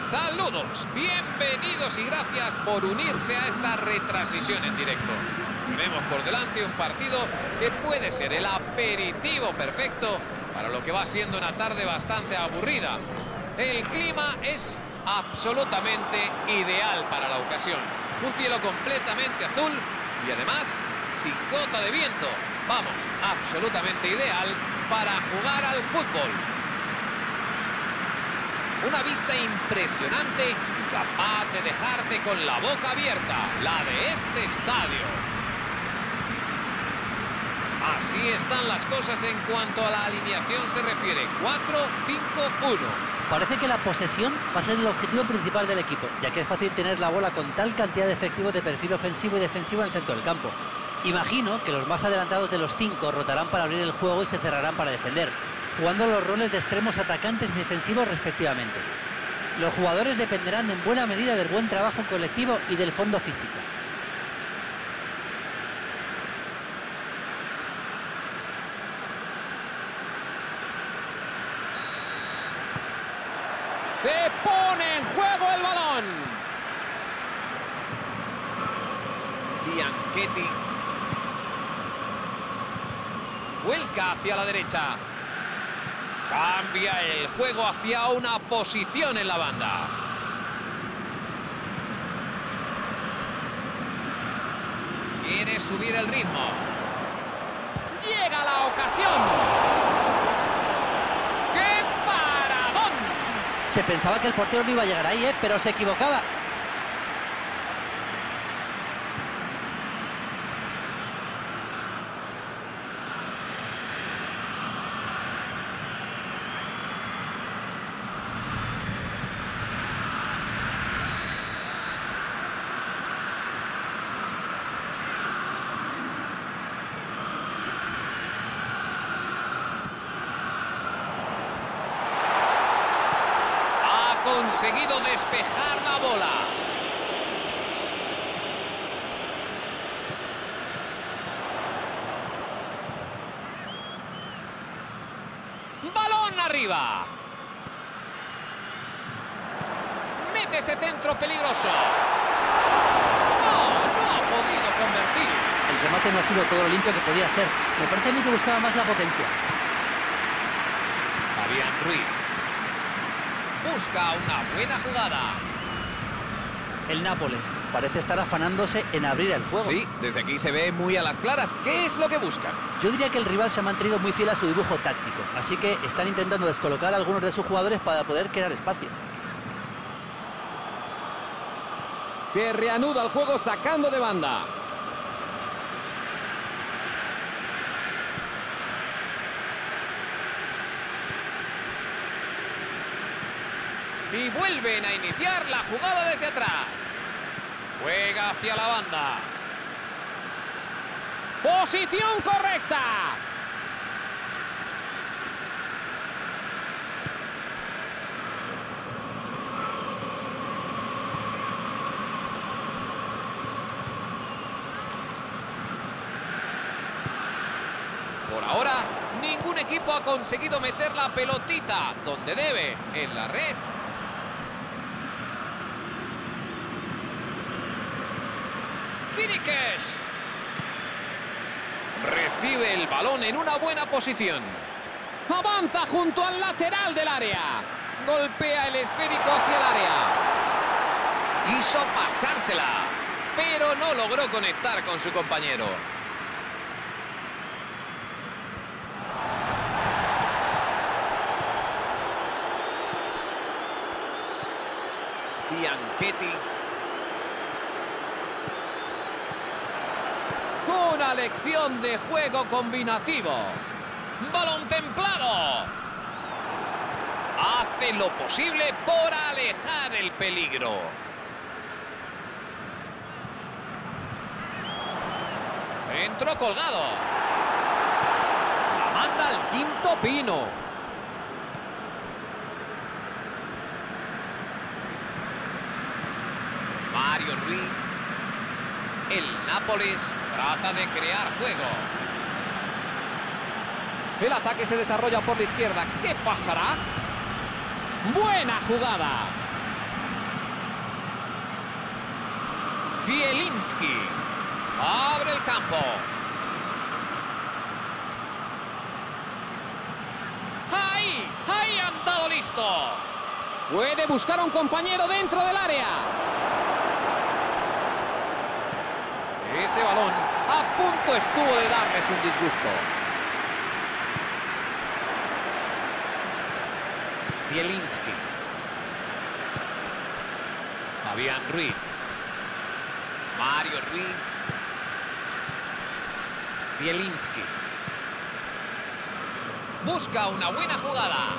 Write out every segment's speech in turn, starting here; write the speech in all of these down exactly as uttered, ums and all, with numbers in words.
Saludos, bienvenidos y gracias por unirse a esta retransmisión en directo. Tenemos por delante un partido que puede ser el aperitivo perfecto para lo que va siendo una tarde bastante aburrida. El clima es absolutamente ideal para la ocasión. Un cielo completamente azul y además sin gota de viento. Vamos, absolutamente ideal para jugar al fútbol. Una vista impresionante y capaz de dejarte con la boca abierta, la de este estadio. Así están las cosas en cuanto a la alineación se refiere. cuatro cinco uno. Parece que la posesión va a ser el objetivo principal del equipo, ya que es fácil tener la bola con tal cantidad de efectivos de perfil ofensivo y defensivo en el centro del campo. Imagino que los más adelantados de los cinco rotarán para abrir el juego y se cerrarán para defender, jugando los roles de extremos, atacantes y defensivos respectivamente. Los jugadores dependerán en buena medida del buen trabajo colectivo y del fondo físico. Se pone en juego el balón. Bianchetti. Vuelca hacia la derecha. Cambia el juego hacia una posición en la banda. Quiere subir el ritmo. Llega la ocasión. ¡Qué paradón! Se pensaba que el portero no iba a llegar ahí, ¿eh? Pero se equivocaba. Conseguido despejar la bola. Balón arriba. Mete ese centro peligroso. No, no ha podido convertir. El remate no ha sido todo lo limpio que podía ser. Me parece a mí que buscaba más la potencia. Fabián Ruiz. Busca una buena jugada. El Nápoles parece estar afanándose en abrir el juego. Sí, desde aquí se ve muy a las claras. ¿Qué es lo que buscan? Yo diría que el rival se ha mantenido muy fiel a su dibujo táctico, así que están intentando descolocar a algunos de sus jugadores para poder crear espacios. Se reanuda el juego sacando de banda. Y vuelven a iniciar la jugada desde atrás. Juega hacia la banda. ¡Posición correcta! Por ahora, ningún equipo ha conseguido meter la pelotita donde debe, en la red. Kirikesh recibe el balón en una buena posición. Avanza junto al lateral del área. Golpea el esférico hacia el área. Quiso pasársela, pero no logró conectar con su compañero. Bianchetti. Una lección de juego combinativo. Balón templado. Hace lo posible por alejar el peligro. Centro colgado. La manda al quinto pino. Mario Ruiz. El Nápoles trata de crear juego. El ataque se desarrolla por la izquierda. ¿Qué pasará? Buena jugada. Zielinski. Abre el campo. ¡Ahí! ¡Ahí han dado listo! Puede buscar a un compañero dentro del área. Ese balón a punto estuvo de darles un disgusto. Zielinski. Fabián Ruiz. Mario Ruiz. Zielinski. Busca una buena jugada.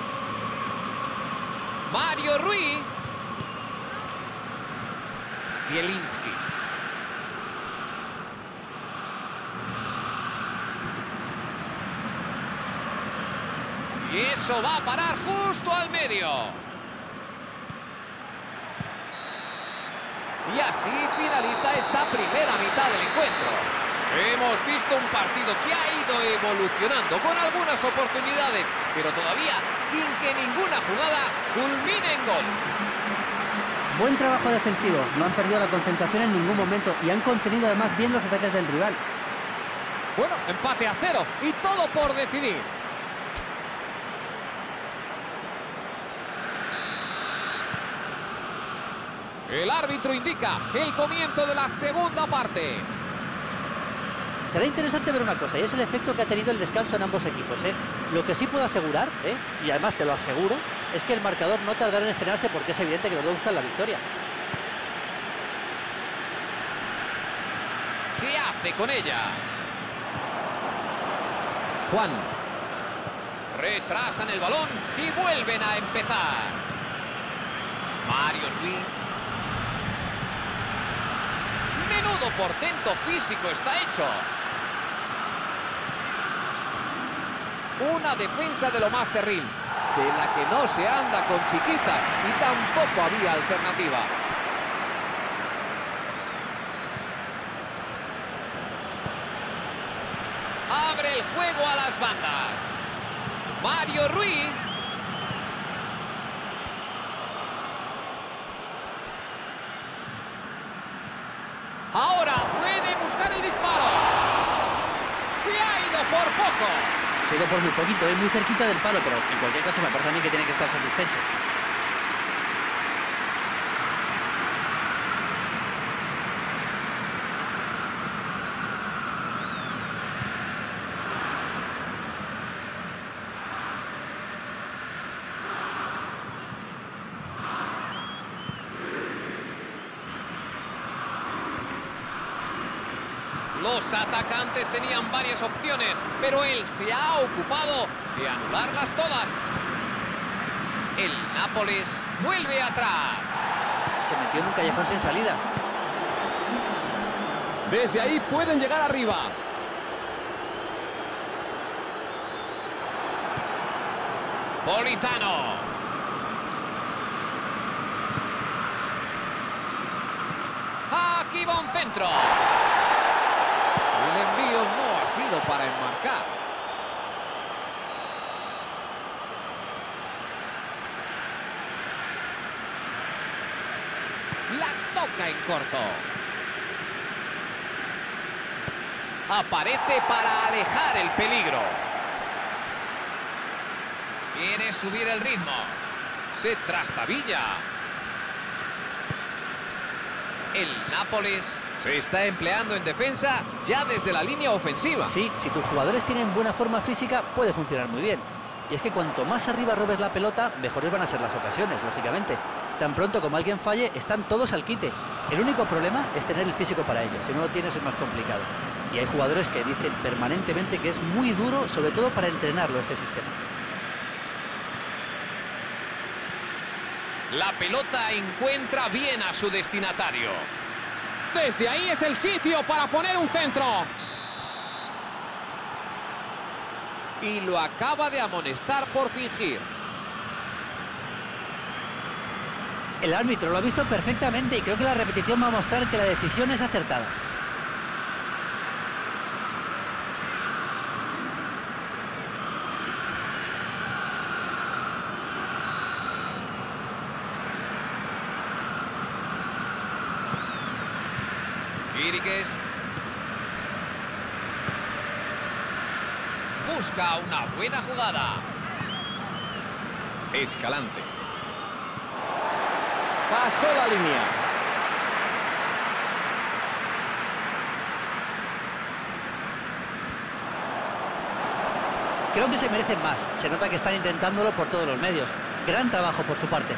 Mario Ruiz. Zielinski. Y eso va a parar justo al medio. Y así finaliza esta primera mitad del encuentro. Hemos visto un partido que ha ido evolucionando con algunas oportunidades, pero todavía sin que ninguna jugada culmine en gol. Buen trabajo defensivo, no han perdido la concentración en ningún momento y han contenido además bien los ataques del rival. Bueno, empate a cero y todo por decidir. El árbitro indica el comienzo de la segunda parte. Será interesante ver una cosa, y es el efecto que ha tenido el descanso en ambos equipos, ¿eh? Lo que sí puedo asegurar, ¿eh? y además te lo aseguro, es que el marcador no tardará en estrenarse porque es evidente que los dos buscan la victoria. Se hace con ella. Juan. Retrasan el balón y vuelven a empezar. Mario Ruiz. Menudo portento físico está hecho. Una defensa de lo más cerril, de la que no se anda con chiquitas y tampoco había alternativa. Abre el juego a las bandas. Mario Ruiz. Ahora puede buscar el disparo. Se ha ido por poco. Se ha ido por muy poquito, es muy cerquita del palo, pero en cualquier caso me parece a mí que tiene que estar satisfecho. Los atacantes tenían varias opciones, pero él se ha ocupado de anularlas todas. El Nápoles vuelve atrás. Se metió en un callejón sin salida. Desde ahí pueden llegar arriba. Politano. Aquí va un centro. El envío no ha sido para enmarcar. La toca en corto. Aparece para alejar el peligro. Quiere subir el ritmo. Se trastabilla. El Nápoles se está empleando en defensa ya desde la línea ofensiva. Sí, si tus jugadores tienen buena forma física, puede funcionar muy bien. Y es que cuanto más arriba robes la pelota, mejores van a ser las ocasiones, lógicamente. Tan pronto como alguien falle, están todos al quite. El único problema es tener el físico para ello. Si no lo tienes, es más complicado. Y hay jugadores que dicen permanentemente que es muy duro, sobre todo para entrenarlo, este sistema. La pelota encuentra bien a su destinatario. Desde ahí es el sitio para poner un centro. Y lo acaba de amonestar por fingir. El árbitro lo ha visto perfectamente y creo que la repetición va a mostrar que la decisión es acertada. Quiriques. Busca una buena jugada. Escalante. Pasó la línea. Creo que se merecen más. Se nota que están intentándolo por todos los medios. Gran trabajo por su parte.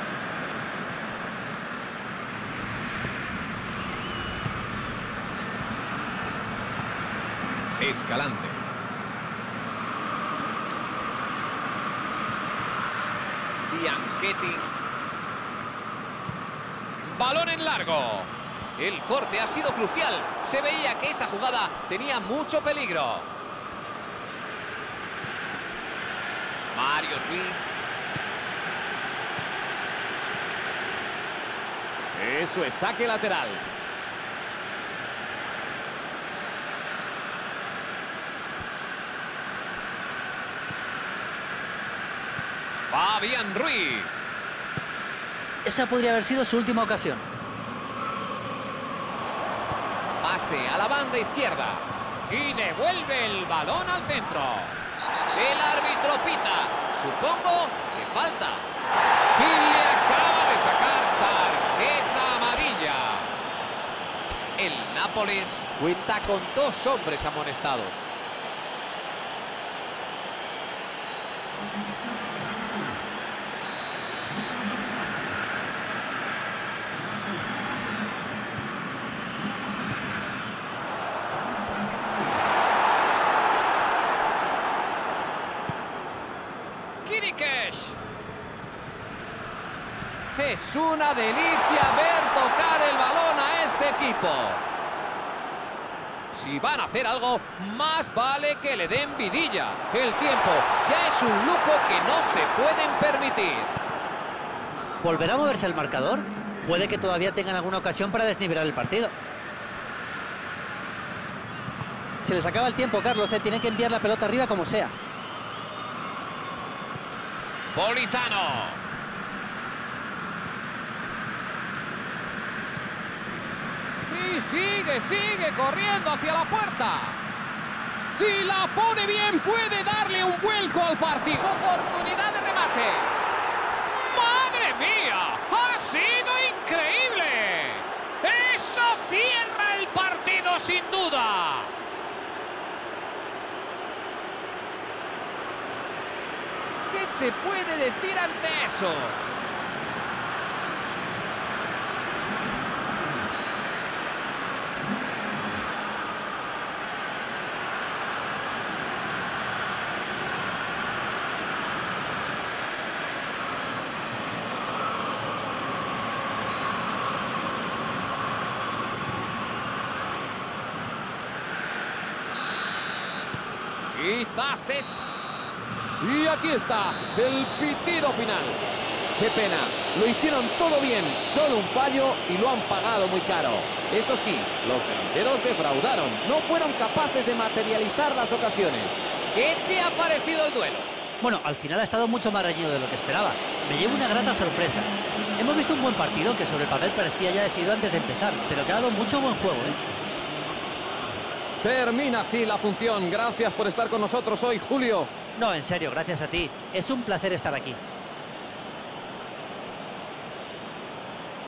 Escalante. Bianchetti. Balón en largo. El corte ha sido crucial. Se veía que esa jugada tenía mucho peligro. Mario Rui. Eso es saque lateral. Fabián Ruiz. Esa podría haber sido su última ocasión. Pase a la banda izquierda. Y devuelve el balón al centro. El árbitro pita. Supongo que falta. Y le acaba de sacar tarjeta amarilla. El Nápoles cuenta con dos hombres amonestados. Es una delicia ver tocar el balón a este equipo. Si van a hacer algo, más vale que le den vidilla. El tiempo ya es un lujo que no se pueden permitir. ¿Volverá a moverse el marcador? Puede que todavía tengan alguna ocasión para desnivelar el partido. Se les acaba el tiempo, Carlos, ¿eh? Tienen que enviar la pelota arriba como sea. Politano. Y sigue, sigue corriendo hacia la puerta. Si la pone bien, puede darle un vuelco al partido. Oportunidad de remate. ¡Madre mía! ¡Ha sido increíble! ¡Eso cierra el partido sin duda! ¿Qué se puede decir ante eso? Quizás es... Y aquí está, el pitido final. Qué pena, lo hicieron todo bien, solo un fallo y lo han pagado muy caro. Eso sí, los delanteros defraudaron, no fueron capaces de materializar las ocasiones. ¿Qué te ha parecido el duelo? Bueno, al final ha estado mucho más reñido de lo que esperaba. Me llevo una grata sorpresa. Hemos visto un buen partido que sobre el papel parecía ya decidido antes de empezar, pero que ha dado mucho buen juego, ¿eh? Termina así la función. Gracias por estar con nosotros hoy, Julio. No, en serio, gracias a ti. Es un placer estar aquí.